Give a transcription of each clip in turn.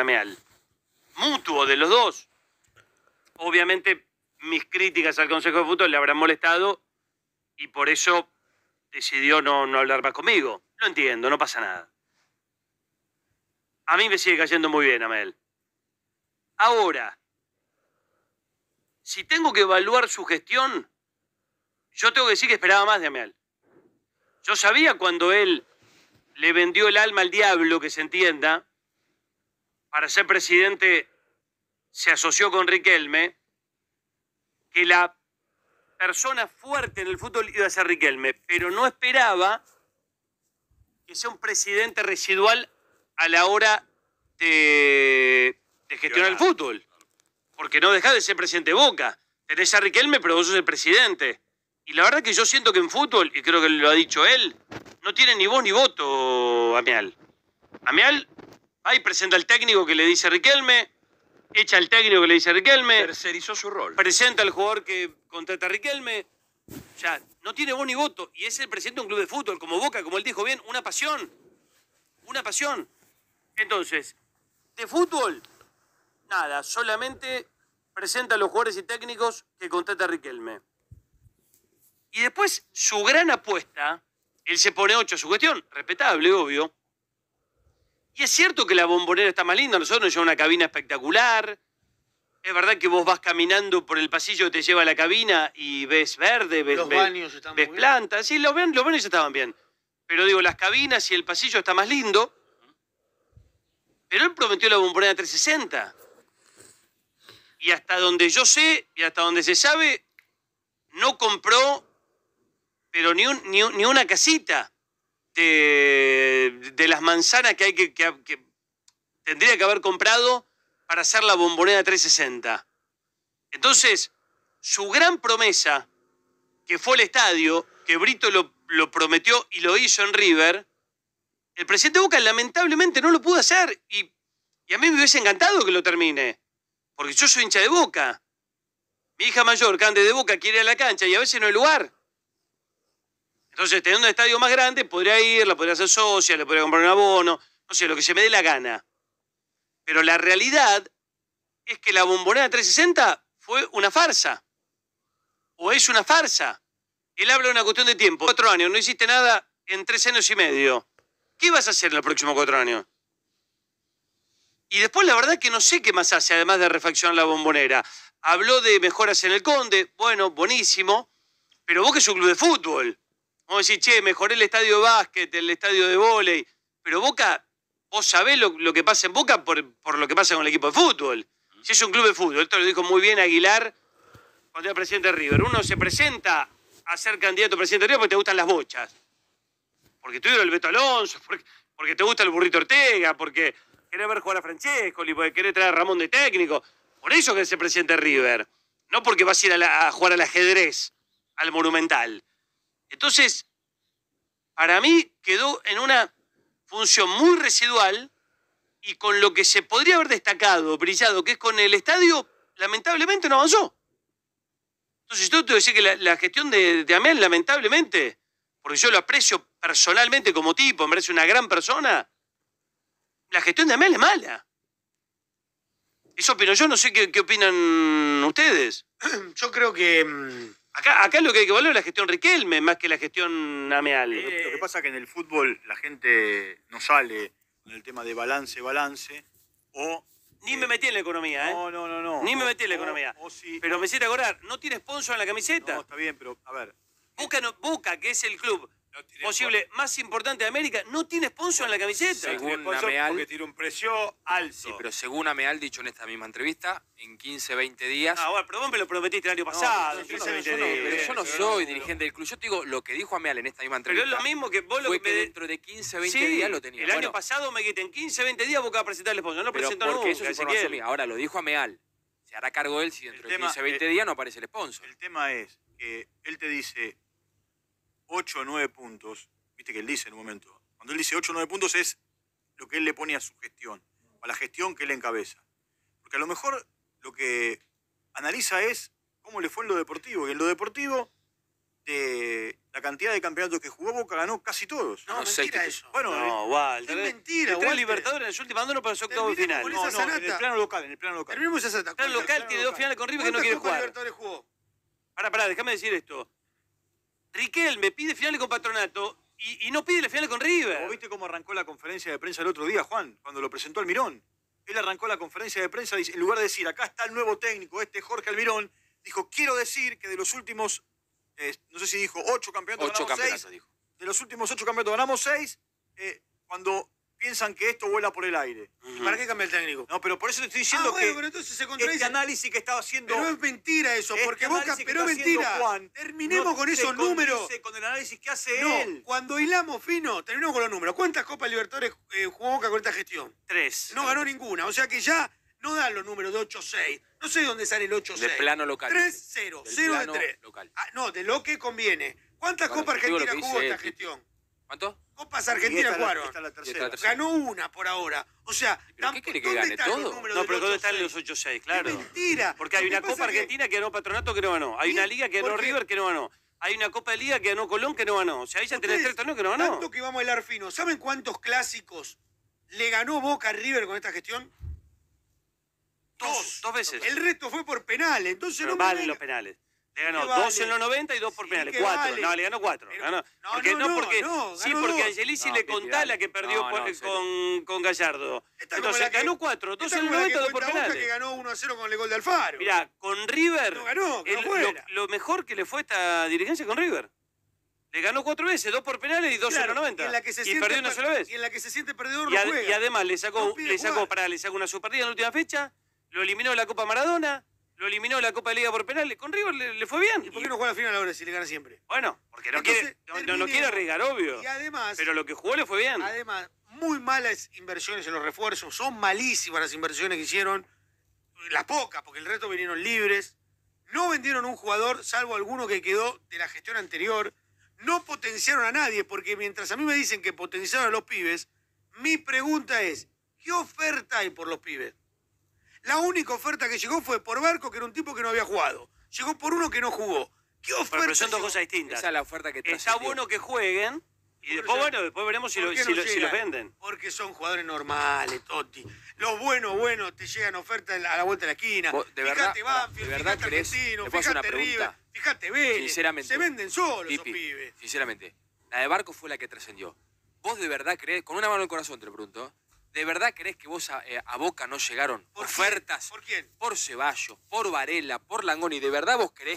Ameal. Mutuo de los dos. Obviamente mis críticas al Consejo de Fútbol le habrán molestado y por eso decidió no hablar más conmigo. Lo entiendo, no pasa nada. A mí me sigue cayendo muy bien Ameal. Ahora, si tengo que evaluar su gestión, yo tengo que decir que esperaba más de Ameal. Yo sabía cuando él le vendió el alma al diablo, que se entienda, para ser presidente se asoció con Riquelme, que la persona fuerte en el fútbol iba a ser Riquelme, pero no esperaba que sea un presidente residual a la hora de gestionar el fútbol. Porque no dejás de ser presidente de Boca. Tenés a Riquelme, pero vos sos el presidente. Y la verdad que yo siento que en fútbol, y creo que lo ha dicho él, no tiene ni voz ni voto Ameal. Ameal va y presenta al técnico que le dice Riquelme, echa al técnico que le dice Riquelme. Tercerizó su rol. Presenta al jugador que contrata a Riquelme. O sea, no tiene voz ni voto. Y es el presidente de un club de fútbol, como Boca, como él dijo bien, una pasión. Una pasión. Entonces, de fútbol, nada, solamente presenta a los jugadores y técnicos que contrata a Riquelme. Y después, su gran apuesta, él se pone 8 a su cuestión, respetable, obvio. Y es cierto que la Bombonera está más linda, nosotros nos lleva una cabina espectacular. Es verdad que vos vas caminando por el pasillo que te lleva a la cabina y ves verde, ves, Los baños están ves muy plantas. Sí, los baños estaban bien. Pero digo, las cabinas y el pasillo está más lindo. Pero él prometió la Bombonera 360. Y hasta donde yo sé, y hasta donde se sabe, no compró, pero ni una casita de las manzanas que hay que tendría que haber comprado para hacer la Bombonera 360. Entonces, su gran promesa, que fue el estadio, que Brito lo prometió y lo hizo en River, el presidente Boca lamentablemente no lo pudo hacer y a mí me hubiese encantado que lo termine, porque yo soy hincha de Boca. Mi hija mayor, Cande de Boca, quiere ir a la cancha y a veces no hay lugar. Entonces, teniendo un estadio más grande, podría ir, la podría hacer socia, le podría comprar un abono, no sé, lo que se me dé la gana. Pero la realidad es que la Bombonera 360 fue una farsa. O es una farsa. Él habla de una cuestión de tiempo. 4 años, no hiciste nada en 3 años y medio. ¿Qué vas a hacer en los próximos 4 años? Y después la verdad que no sé qué más hace, además de refaccionar la Bombonera. Habló de mejoras en el Conde, bueno, buenísimo, pero Boca es un club de fútbol. Vamos a decir, che, mejoré el estadio de básquet, el estadio de vóley, pero Boca, vos sabés lo que pasa en Boca por lo que pasa con el equipo de fútbol. Si es un club de fútbol, esto lo dijo muy bien Aguilar cuando era presidente de River. Uno se presenta a ser candidato a presidente de River porque te gustan las bochas. Porque tú eres el Beto Alonso, porque te gusta el Burrito Ortega, porque querés ver jugar a Francescoli, porque querés traer a Ramón de técnico. Por eso querés ser presidente de River. No porque vas a ir a jugar al ajedrez, al Monumental. Entonces, para mí quedó en una función muy residual y con lo que se podría haber destacado, brillado, que es con el estadio, lamentablemente no avanzó. Entonces, yo te voy a decir que la gestión de Ameal, lamentablemente, porque yo lo aprecio personalmente como tipo, me parece una gran persona, la gestión de Ameal es mala. Eso opino yo, no sé qué opinan ustedes. Yo creo que... Acá lo que hay que valorar es la gestión Riquelme, más que la gestión Ameal. Lo que pasa es que en el fútbol la gente no sale con el tema de balance, o... Ni me metí en la economía, ¿eh? No. Ni me metí en la economía. Pero me hiciste acordar, ¿no tiene sponsor en la camiseta? No, está bien, pero a ver. Boca, que es el club posible más importante de América, no tiene sponsor en la camiseta. Según Ameal, porque tiene un precio alto. Sí, pero según Ameal, dicho en esta misma entrevista, en 15, 20 días... Ah, bueno, pero vos me lo prometiste el año pasado. Pero yo no soy dirigente del club. Yo te digo, lo que dijo Ameal en esta misma Pero entrevista... es lo mismo que vos fue que dentro de 15, 20 días lo tenía. El año pasado me dijiste, en 15, 20 días Boca va a presentar el sponsor. No pero presentó porque nunca, eso es información mía. Ahora, lo dijo Ameal. Se hará cargo él si dentro de 15, 20 días no aparece el sponsor. El tema es que él te dice 8 o 9 puntos. Viste que él dice en un momento. Cuando él dice 8 o 9 puntos es lo que él le pone a su gestión. A la gestión que él encabeza. Porque a lo mejor lo que analiza es cómo le fue en lo deportivo. Y en lo deportivo de la cantidad de campeonatos que jugó, Boca ganó casi todos. No, No sé mentira qué- eso. Bueno, No, Walter. Es mentira, El tres Walter. Libertadores en su última no para su octavo de Terminemos final. con no, esa no, en el sanata. plano local, en el plano local. Terminemos esa etapa. El local tiene dos finales con River que no quiere jugar. Libertadores jugó? Pará, déjame decir esto. Riquelme pide finales con Patronato y no pide las finales con River. ¿Vos viste cómo arrancó la conferencia de prensa el otro día, Juan? Cuando lo presentó Almirón. Él arrancó la conferencia de prensa y en lugar de decir, acá está el nuevo técnico, Jorge Almirón, dijo, quiero decir que de los últimos, no sé si dijo 8 campeonatos, 8 ganamos campeonatos, 6. dijo. De los últimos 8 campeonatos ganamos 6, cuando piensan que esto vuela por el aire. ¿Y para qué cambia el técnico? No, pero por eso te estoy diciendo bueno, que pero entonces se este contradice. análisis que estaba haciendo... Pero es mentira eso, este porque Boca, análisis que pero es está haciendo mentira. Juan, Terminemos no con se esos números. condice con el análisis que hace No, él. cuando hilamos fino, terminamos con los números. ¿Cuántas Copas Libertadores jugó Boca con esta gestión? 3. No ganó ninguna, o sea que ya no dan los números de 8-6. No sé de dónde sale el 8-6. De plano local. 3-0, Del 0 de plano 3. local. Ah, no, de lo que conviene. ¿Cuántas Bueno, Copas te digo lo Argentinas que jugó dice esta Pipi. gestión? ¿Cuánto? Copas Y Argentinas esta jugaron. es la Y esta tercera. la tercera. Ganó una por ahora. O sea, ¿Pero qué quiere que ¿dónde gane están los todo? números No, del pero ¿dónde están 8-6? los 8-6? Claro. Es mentira. Porque hay Lo que una pasa Copa es que- Argentina que ganó Patronato que no ganó. Hay una Liga que ganó porque- River que no ganó. Hay una Copa de Liga que ganó Colón que no ganó. O sea, ahí ya tenés Ustedes, 3 torneos que no ganó. Tanto que vamos a hilar fino. ¿Saben cuántos clásicos le ganó Boca a River con esta gestión? Dos veces. El resto fue por penales. Entonces Pero no me valen venga- los penales. Le ganó ¿Qué vale? 2 en los 90 y 2 por Sí, penales. que 4. vale. No, le ganó 4. Pero- Ganó. no, Porque, no, porque, no, sí, ganó porque dos. Angelici No, le Pipi, contá dale. la que perdió No, por- no, en serio. con Gallardo. Esta como Entonces la que- ganó 4. 2 esta en los como la 90 que 2 por cuenta Boca, que penales. ganó 1-0 con el gol de Alfaro. Mirá, con River, No ganó, quedó fuera. lo mejor que le fue esta dirigencia con River. Le ganó 4 veces, 2 por penales y 2 en Claro, los 90. y en la que se Y siente perdió una sola vez. Y en la que se siente perdedor Y, no juega. y además le No sacó, pide jugar. le sacó una Superliga en la última fecha, lo eliminó de la Copa Maradona, lo eliminó de la Copa de Liga por penales. Con River le fue bien. ¿Y por qué no juega la final ahora si le gana siempre? Bueno, porque no Entonces, quiere terminemos. arriesgar, obvio. Y además, Pero lo que jugó le fue bien. muy malas inversiones en los refuerzos. Son malísimas las inversiones que hicieron. Las pocas, porque el resto vinieron libres. No vendieron un jugador, salvo alguno que quedó de la gestión anterior. No potenciaron a nadie, porque mientras a mí me dicen que potenciaron a los pibes, mi pregunta es, ¿qué oferta hay por los pibes? La única oferta que llegó fue por Barco, que era un tipo que no había jugado. Llegó por uno que no jugó. ¿Qué oferta Pero son dos llegó? cosas distintas. Esa es la oferta que Está trascendió. bueno que jueguen y Por después, eso- después veremos si, ¿Por lo, qué si, no lo- si llegan? los venden. Porque son jugadores normales, Totti. Los buenos te llegan ofertas a la vuelta de la esquina. Vos, de Fíjate verdad, Banfield, ¿de verdad fíjate crees? Argentino, ¿Le puedo hacer fíjate una River, pregunta? fíjate Vélez. Sinceramente. Se venden solos esos Pipi, pibes. sinceramente, la de Barco fue la que trascendió. ¿Vos de verdad creés, con una mano en el corazón te lo pregunto, ¿de verdad creés que vos a Boca no llegaron ¿Por ofertas? quién? ¿Por quién? Por Ceballos, por Varela, por Langoni. ¿De verdad vos creés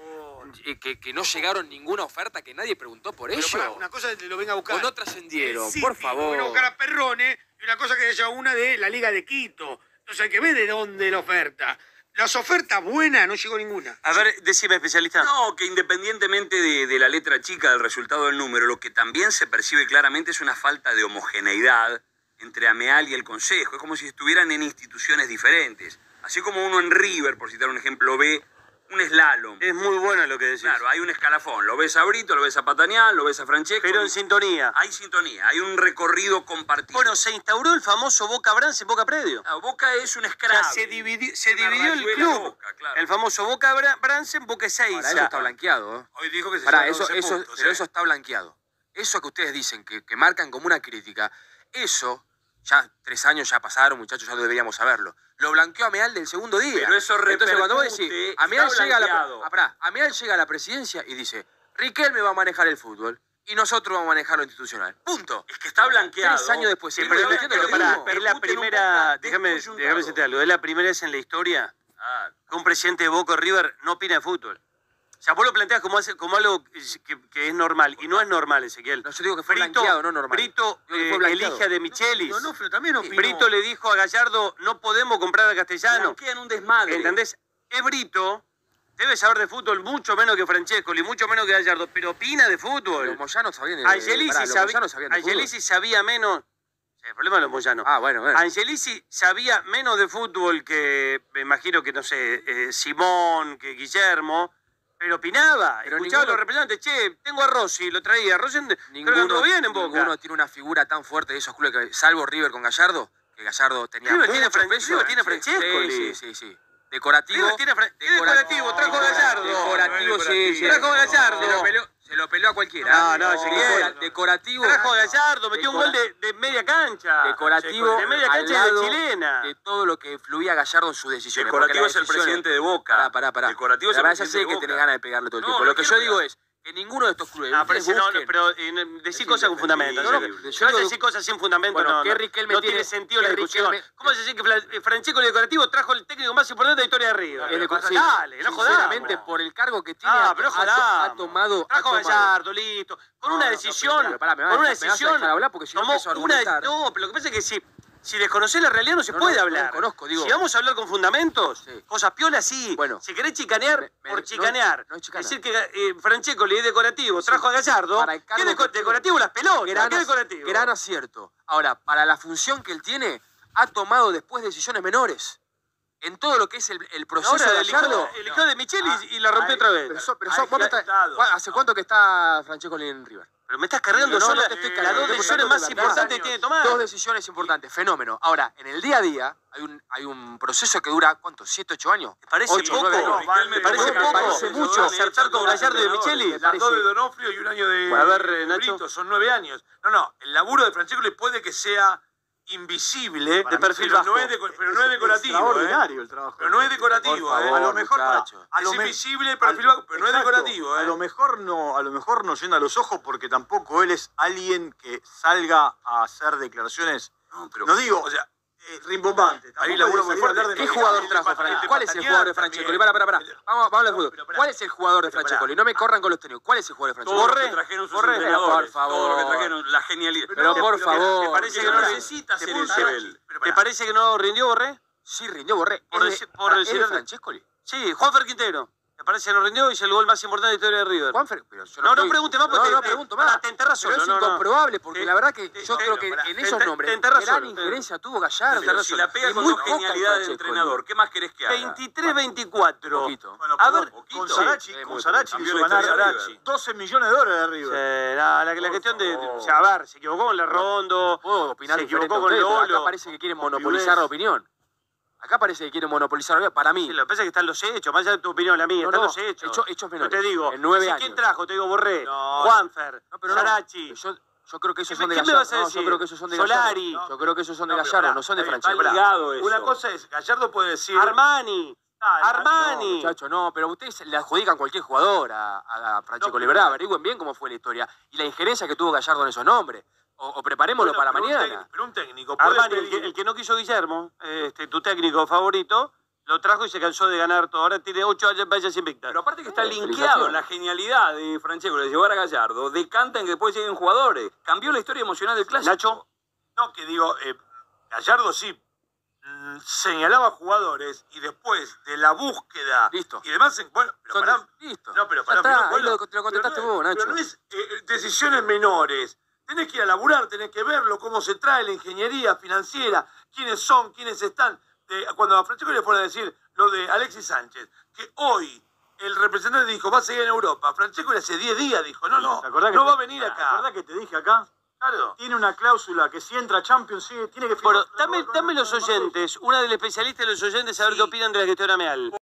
que no llegaron ninguna oferta, que nadie preguntó por Pero ello? pará, una cosa es que lo venga a buscar. ¿O no trascendieron? El City, Por lo venga a favor. buscar a Perrone, y una cosa que haya una de la Liga de Quito. Entonces hay que ver de dónde la oferta. Las ofertas buenas no llegó ninguna. A ver, decime, especialista. No, que independientemente de la letra chica del resultado del número, lo que también se percibe claramente es una falta de homogeneidad entre Ameal y el Consejo. Es como si estuvieran en instituciones diferentes. Así como uno en River, por citar un ejemplo, ve un slalom. Es muy bueno lo que decís. Claro, hay un escalafón. Lo ves a Brito, lo ves a Patanial, lo ves a Francesco. Pero en sintonía. Hay sintonía, hay un recorrido compartido. Bueno, se instauró el famoso Boca Brance, Boca Predio. Ah, Boca es un O sea, escravo. se dividió Una el rayuela club. Boca, claro. El famoso Boca Brance en Boca Ahora, eso Ezeiza. está blanqueado, ¿eh? Hoy dijo que se Pará, llevan eso, 11 eso, puntos, pero eso está blanqueado. Eso que ustedes dicen, que marcan como una crítica, eso, ya 3 años ya pasaron, muchachos, ya deberíamos saberlo. Lo blanqueó Ameal del segundo día. Pero eso Entonces, cuando vos decís, repercute, Ameal está llega, blanqueado. Ameal llega a la presidencia y dice, Riquelme va a manejar el fútbol y nosotros vamos a manejar lo institucional. Punto. Es que está blanqueado. 3 años después, Sí, seguimos pero, discutiendo lo pará, mismo. es la Repercute en un primera. Boca Déjame descoyuntado. decirte algo. Es la primera vez en la historia Ah, que un presidente de Boca o River no opina de fútbol. O sea, vos lo planteas como algo que es normal. Y no es normal, Ezequiel. No, yo digo que fue blanqueado, no normal. Brito Digo que fue blanqueado. elige a De Michelis. No, pero también opinó. Brito le dijo a Gallardo, no podemos comprar a Castellano. blanquean un desmadre. ¿Entendés? Es Brito, debe saber de fútbol mucho menos que Francescoli, mucho menos que Gallardo, pero opina de fútbol. Los moyanos sabían de Angelici pará, los moyanos sabían de Angelici sabía menos. El problema de los moyanos. fútbol. Ah, bueno. Angelici sabía menos de fútbol que, me imagino que, no sé, Simón, que Guillermo, pero opinaba. Pero Escuchaba a ninguno- los representantes, che, tengo a Rossi, lo traía. Rossi creo que anduvo bien en Boca. Ninguno tiene una figura tan fuerte de esos clubes, salvo River con Gallardo, que Gallardo tenía River mucho tiene peso. River tiene Francescoli. Sí. Decorativo. River tiene ¿qué decorativo? Trajo a Gallardo. Decorativo, sí. Trajo a Gallardo. Se lo peleó a cualquiera. No, Ezequiel. Decorativo. Trajo a Gallardo, metió un gol de media cancha. Decorativo. De media cancha al y de lado chilena. de todo lo que fluía Gallardo en sus decisiones. Decorativo porque es el las decisiones- presidente de Boca. Pará. Decorativo es La el verdad, ya presidente sé de que Boca. tenés ganas de pegarle todo el No, tiempo. no Lo que yo quiero digo pegar. es que ninguno de estos clubes. Ah, pero, ustedes busquen- decir cosas con fundamento. No, no, yo yo digo- decir cosas sin fundamento Bueno, no, ¿qué Riquelme no tiene- tiene sentido la qué discusión. Riquelme- ¿Cómo se dice que Francesco el decorativo trajo el técnico más importante de la historia de River? Es de- sí, Dale, no jodamos. sinceramente, por el cargo que tiene, Pero ha jodamos. tomado. Trajo a Gallardo, listo. Con una decisión. pero pará, me vas con una a dejar decisión. hablar porque si no tomó empiezo a una argumentar. No, pero lo que pasa es que si desconocés la realidad no se No, puede no, hablar. no conozco, digo. Si vamos a hablar con fundamentos, Sí. cosas piolas sí. Bueno. Si querés chicanear, por chicanear. no es chicana. Decir que Francesco le es decorativo, trajo a Gallardo. Para el cargo ¿Qué que tiene- decorativo las pelotas? Gran, ¿Qué decorativo? gran acierto. Ahora, para la función que él tiene, ha tomado después decisiones menores. En todo lo que es el proceso Ahora de Gallardo. eligió de Micheli y la rompió otra vez. ¿Hace cuánto que está Francesco en River? Pero me estás cargando No, solo no te estoy las cargando, dos estoy decisiones contando más la verdad. importantes que tiene que tomar. Dos decisiones importantes, fenómeno. Ahora, en el día a día hay un proceso que dura, ¿cuánto? ¿7, 8 años? ¿Te parece 8, poco? 9 años. ¿Te parece Me poco? parece mucho. Acertar con Gallardo y de Micheli. Me Las dos parece. de Donofrio y un año de Bueno, a ver, Nacho. Brito, son 9 años. No, el laburo de Francesco le puede que sea invisible, De perfil pero bajo. no es, pero no es decorativo. Extraordinario el trabajo. Pero no es decorativo. Por favor, a lo mejor muchacho. a lo Es me- invisible el perfil bajo, pero no es Exacto. decorativo. A lo mejor no llena los ojos porque tampoco él es alguien que salga a hacer declaraciones. No, pero, No digo, o sea, rimbombante. ahí laburo muy fuerte. ¿Qué jugador trajo Francesco? ¿Cuál es el jugador de Francesco? Pará. Vamos a hablar de fútbol. ¿Cuál es el jugador de Francesco? No me corran con los técnicos. ¿Cuál es el jugador de Todo Francesco? lo que trajeron sus Borré, entrenadores, por favor. todo lo que trajeron, la genialidad. Pero por favor. ¿Te parece que que no no necesita ser te- ese nivel. ¿Te parece que no rindió Borré? Sí, rindió Borré. Por decir- Francescoli. Sí, Juanfer Quintero. ¿Te parece que no rindió? Hizo el gol más importante de la historia de River. Juanfer, pero yo No estoy- pregunte más porque no te- pregunto pará, más. te enterras Pero solo, es no, no. incomprobable porque Te- la verdad que te- yo te- creo que pará, en te- esos te nombres enterras gran solo. injerencia tuvo Gallardo. Pero si la pega Es con muy su poca el genialidad de Francescoli. entrenador, ¿qué más querés que haga? 23-24. Poquito. Bueno, A perdón, ver, poquito. con Sarachi, Sí, con muy Sarachi poco. hizo Cambió la ganar historia de River. 12 millones de dólares de River. La cuestión de. O sea, a ver, se equivocó con Lerrondo. Puedo opinar Se diferente equivocó a con ustedes, pero Lolo. acá parece que quieren con monopolizar Piurés. la opinión. Acá parece que quieren monopolizar la opinión. Para mí. Sí, lo que pasa es que están los hechos, más allá de tu opinión, la mía, No, están no, los hechos. hechos Yo menores. te digo, En 9 ¿quién años. trajo? Te digo, Borré, No, Juanfer, No, pero no. Sarachi. Yo creo que esos ¿Qué son de me Gallardo. vas a No, decir? yo creo que esos son de Solari. Gallardo. Yo creo que esos son de No, pero Gallardo, pará, no son de está bien, Francesco. está ligado eso. Una cosa es, Gallardo puede decir... Armani. Armani. No, muchachos, no, pero ustedes le adjudican cualquier jugador a Francesco No, pero- Liberá. Averigüen bien cómo fue la historia y la injerencia que tuvo Gallardo en esos nombres. O preparémoslo Bueno, para pero mañana. pero un técnico puede Armani, pedir- el que no quiso Guillermo, tu técnico favorito, lo trajo y se cansó de ganar todo. Ahora tiene 8 vallas invictas. Pero aparte que está Felicitaciones. linkeado la genialidad de Francesco de llevar a Gallardo, decanta en que después lleguen jugadores. Cambió la historia emocional del clásico. Nacho. No, que digo, Gallardo sí señalaba jugadores y después de la búsqueda Listo. y demás, bueno, pero Son pará, listo. no, pero Ya pará, está, pero ahí bueno, te lo contestaste pero no- vos, Nacho. Pero no es decisiones menores. Tenés que ir a laburar, tenés que verlo, cómo se trae la ingeniería financiera, quiénes son, quiénes están. Cuando a Francesco le fueron a decir lo de Alexis Sánchez, que hoy el representante dijo, va a seguir en Europa. Francesco hace 10 días dijo, no ¿Te acordás que no te- va a venir ¿Te acá. acordás que te dije acá? Claro. Tiene una cláusula que si entra Champions, sí, tiene que Bueno, firmar. dame los oyentes, una del especialista de los oyentes, a ver qué opinan de la gestión Ameal.